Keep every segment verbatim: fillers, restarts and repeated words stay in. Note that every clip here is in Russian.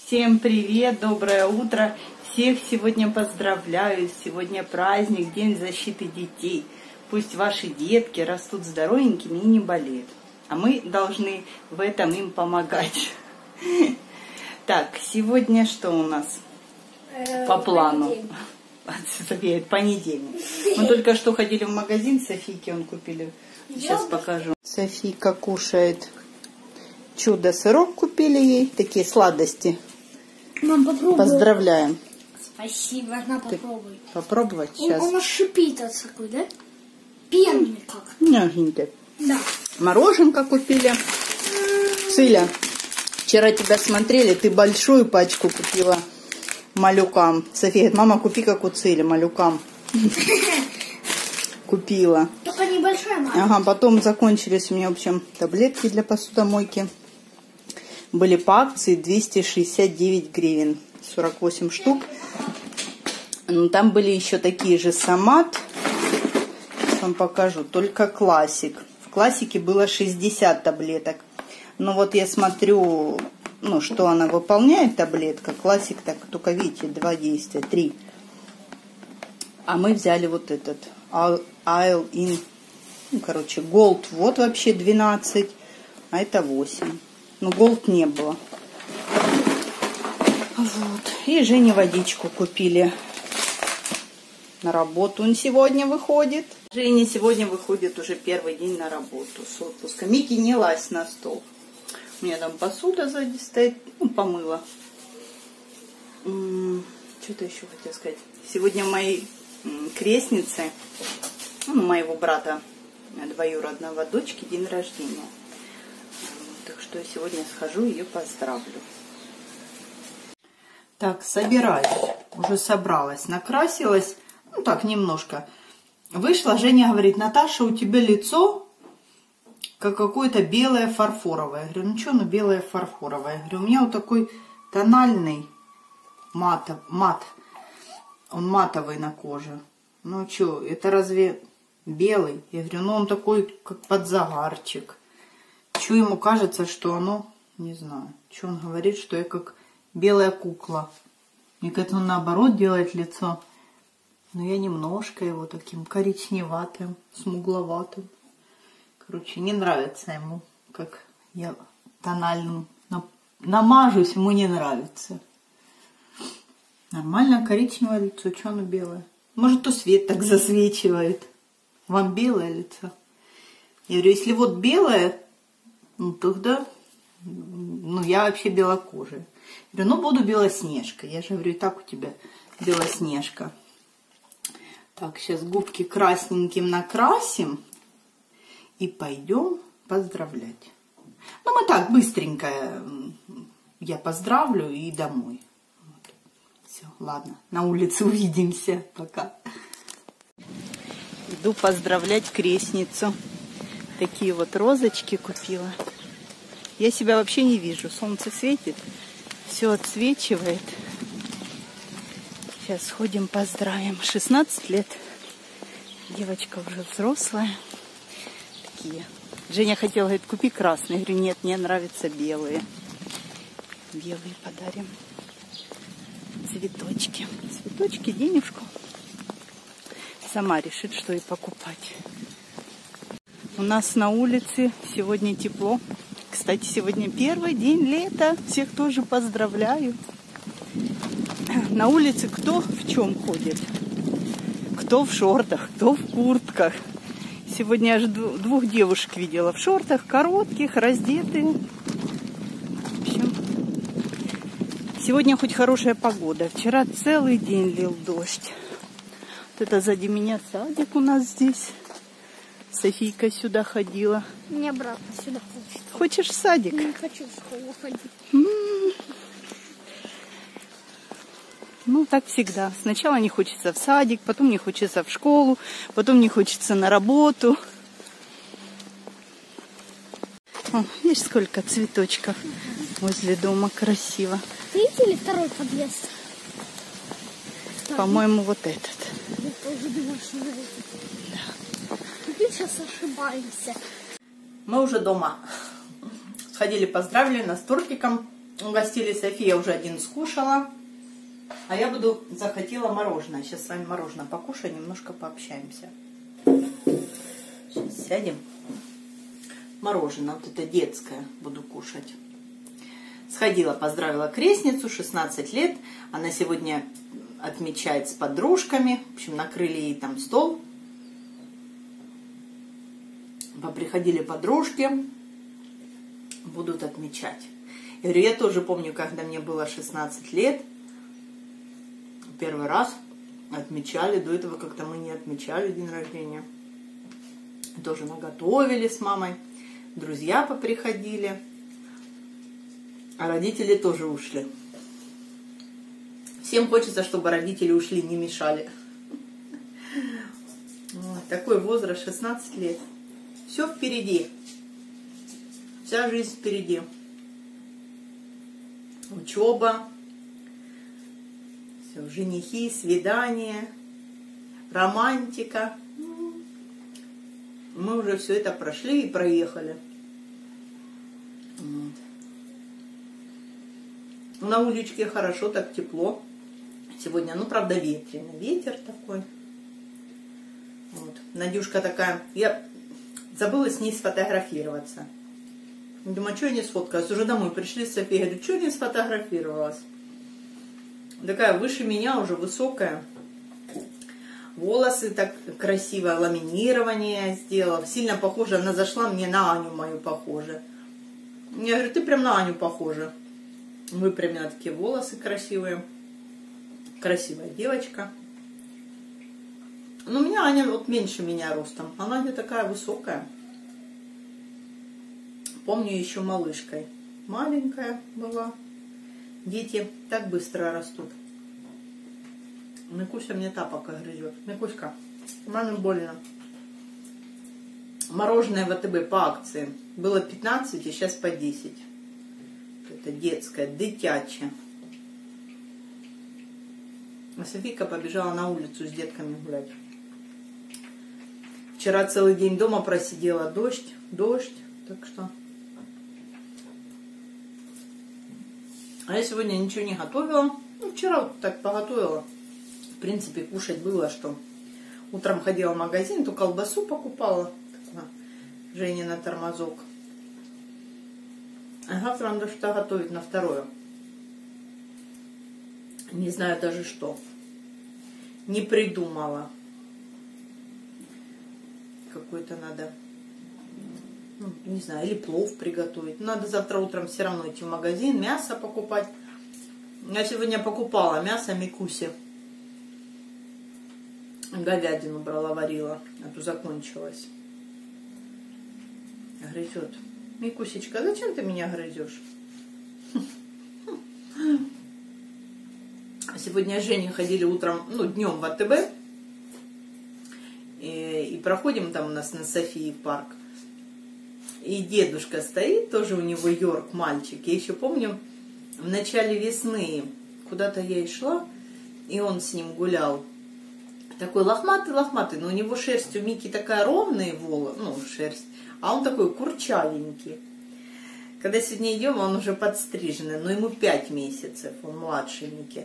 Всем привет, доброе утро. Всех сегодня поздравляю. Сегодня праздник, День защиты детей. Пусть ваши детки растут здоровенькими и не болеют. А мы должны в этом им помогать. Так, сегодня что у нас по плану? София, понедельник. Мы только что ходили в магазин, Софийке он купили. Сейчас покажу. Софийка кушает чудо-сырок, купили ей. Такие сладости. Мам, попробуй. Поздравляем. Спасибо, на попробуй. Попробовать сейчас. Он, он шипит такой, да? Пенный как. Мягенький. Да. Мороженка купили. Циля, вчера тебя смотрели, ты большую пачку купила малюкам. София говорит, мама, купи как у Цили, малюкам. Купила. Только небольшая, мама. Ага, потом закончились у меня, в общем, таблетки для посудомойки. Были по акции двести шестьдесят девять гривен. сорок восемь штук. Ну, там были еще такие же Сомат. Сейчас вам покажу. Только классик. В классике было шестьдесят таблеток. Но вот я смотрю, ну, что она выполняет, таблетка. Классик, так только видите, два действия, три. А мы взяли вот этот. Isle in. Ну, короче, Gold. Вот вообще двенадцать. А это восемь. Но Gold не было. Вот. И Жене водичку купили на работу. Он сегодня выходит. Женя сегодня выходит уже первый день на работу с отпуска. Микки, не лазь на стол. У меня там посуда сзади стоит. Ну, помыла. Что-то еще хотела сказать. Сегодня моей крестнице, ну, моего брата двоюродного дочки, день рождения. Так что я сегодня схожу и ее поздравлю. Так, собираюсь. Уже собралась, накрасилась. Ну, так, немножко. Вышла, Женя говорит, Наташа, у тебя лицо как какое-то белое фарфоровое. Я говорю, ну что, ну белое фарфоровое. Я говорю, у меня вот такой тональный мат, мат. Он матовый на коже. Ну что, это разве белый? Я говорю, ну он такой, как подзагарчик. Что ему кажется, что оно, не знаю. Что он говорит, что я как белая кукла. Мне кажется, он наоборот делает лицо. Но я немножко его таким коричневатым, смугловатым. Короче, не нравится ему, как я тональным намажусь, ему не нравится. Нормально коричневое лицо, что оно белое? Может, то свет так засвечивает. Вам белое лицо? Я говорю, если вот белое, ну тогда, ну я вообще белокожая. Я говорю, ну буду Белоснежкой. Я же говорю, и так у тебя Белоснежка. Так, сейчас губки красненьким накрасим. И пойдем поздравлять. Ну мы так, быстренько я поздравлю и домой. Вот. Все, ладно, на улице увидимся. Пока. Иду поздравлять крестницу. Такие вот розочки купила. Я себя вообще не вижу. Солнце светит, все отсвечивает. Сейчас сходим, поздравим. шестнадцать лет. Девочка уже взрослая. Такие. Женя хотела, говорит, купи красные. Я говорю, нет, мне нравятся белые. Белые подарим. Цветочки. Цветочки, денежку. Сама решит, что и покупать. У нас на улице сегодня тепло. Кстати, сегодня первый день лета. Всех тоже поздравляю. На улице кто в чем ходит? Кто в шортах, кто в куртках. Сегодня аж двух девушек видела в шортах, коротких, раздетые. В общем, сегодня хоть хорошая погода. Вчера целый день лил дождь. Вот это сзади меня садик у нас здесь. Софийка сюда ходила. Мне обратно сюда хочет. Хочешь в садик? Не хочу в школу ходить. М-м-м. Ну, так всегда. Сначала не хочется в садик, потом не хочется в школу, потом не хочется на работу. О, видишь, сколько цветочков возле дома, красиво. Третий или второй подъезд? По-моему, вот этот. Я тоже думаю, что это. Да. Мы сейчас ошибаемся. Мы уже дома. Сходили, поздравили нас с тортиком. Угостили София, уже один скушала. А я буду, захотела мороженое. Сейчас с вами мороженое покушаю, немножко пообщаемся. Сейчас сядем. Мороженое, вот это детское, буду кушать. Сходила, поздравила крестницу, шестнадцать лет. Она сегодня отмечает с подружками. В общем, накрыли ей там стол. Поприходили подружки. Будут отмечать. Я говорю, я тоже помню, когда мне было шестнадцать лет. Первый раз отмечали. До этого как-то мы не отмечали день рождения. Тоже наготовили с мамой. Друзья поприходили. А родители тоже ушли. Всем хочется, чтобы родители ушли, не мешали. Вот, такой возраст, шестнадцать лет. Все впереди. Вся жизнь впереди. Учеба. Все, женихи, свидания, романтика. Мы уже все это прошли и проехали. Вот. На уличке хорошо, так тепло. Сегодня, ну, правда, ветреный. Ветер такой. Вот. Надюшка такая... Я забыла с ней сфотографироваться. Думаю, что я не сфоткалась? Уже домой пришли с Софией. Говорю, что я не сфотографировалась? Такая выше меня, уже высокая. Волосы так красиво, ламинирование сделала. Сильно похожа. Она зашла мне на Аню мою похожа. Я говорю, ты прям на Аню похожа. Выпрямила такие волосы красивые. Красивая девочка. Но у меня Аня вот меньше меня ростом. Она не такая высокая. Помню еще малышкой. Маленькая была. Дети так быстро растут. Микуся мне тапок грызет. Микуська, маме больно. Мороженое в АТБ по акции. Было пятнадцать, и сейчас по десять. Это детское, дитячее. А Софийка побежала на улицу с детками гулять. Вчера целый день дома просидела. Дождь, дождь. Так что... А я сегодня ничего не готовила. Ну, вчера вот так поготовила. В принципе, кушать было, что утром ходила в магазин, то колбасу покупала. Жене на тормозок. А завтра надо что-то готовить на второе. Не знаю даже что. Не придумала. Какой-то надо... Ну, не знаю, или плов приготовить. Надо завтра утром все равно идти в магазин, мясо покупать. Я сегодня покупала мясо Микусе. Говядину брала, варила, а то закончилась. Грызет. Микусечка, зачем ты меня грызешь? Сегодня с Женей ходили утром, ну, днем в АТБ. И, и проходим там у нас на Софии парк. И дедушка стоит, тоже у него Йорк, мальчик. Я еще помню, в начале весны куда-то я и шла, и он с ним гулял. Такой лохматый-лохматый, но у него шерсть у Мики такая ровная, волос, ну, шерсть, а он такой курчавенький. Когда сегодня идем, он уже подстриженный, но ему пять месяцев, он младший Мики.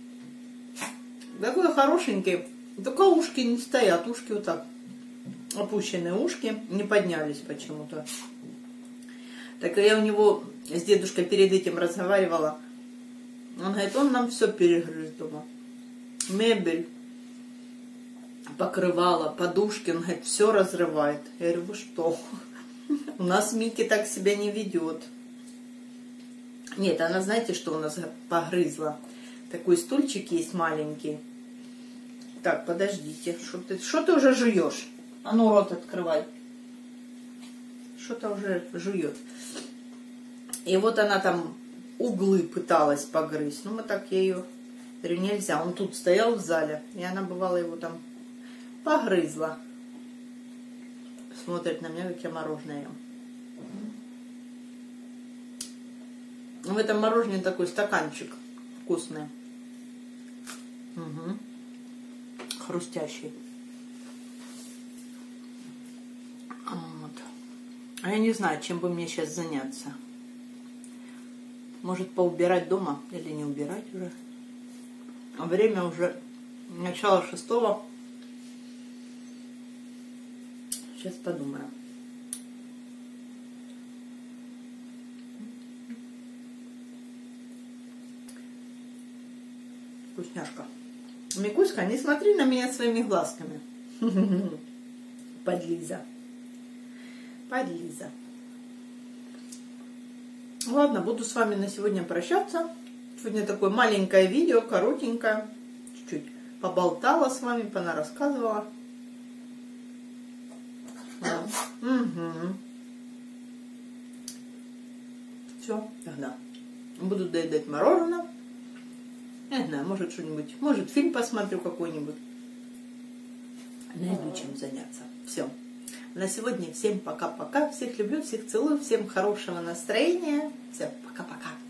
Такой хорошенький, только ушки не стоят, ушки вот так. Опущенные ушки, не поднялись почему-то. Так я у него с дедушкой перед этим разговаривала. Он говорит, он нам все перегрыз дома. Мебель, покрывало, подушки, он говорит, все разрывает. Я говорю, вы что? У нас Микки так себя не ведет. Нет, она, знаете, что у нас погрызла? Такой стульчик есть маленький. Так, подождите, что ты, что ты уже жуешь? А ну, рот открывай. Что-то уже жует. И вот она там углы пыталась погрызть. Ну, мы так я ее... Говорю, нельзя. Он тут стоял в зале, и она, бывало, его там погрызла. Смотрит на меня, как я мороженое ем. В этом мороженое такой стаканчик вкусный. Угу. Хрустящий. Вот. А я не знаю, чем бы мне сейчас заняться. Может, поубирать дома или не убирать уже. А время уже начало шестого. Сейчас подумаю. Вкусняшка. Микуська, не смотри на меня своими глазками. Подлиза. Подлиза. Ладно, буду с вами на сегодня прощаться. Сегодня такое маленькое видео, коротенькое. Чуть-чуть поболтала с вами, понарассказывала. Да. Угу. Все, тогда буду доедать мороженое. Не знаю, может что-нибудь, может фильм посмотрю какой-нибудь. Найду чем заняться. Все. На сегодня всем пока-пока. Всех люблю, всех целую, всем хорошего настроения. Все, пока-пока.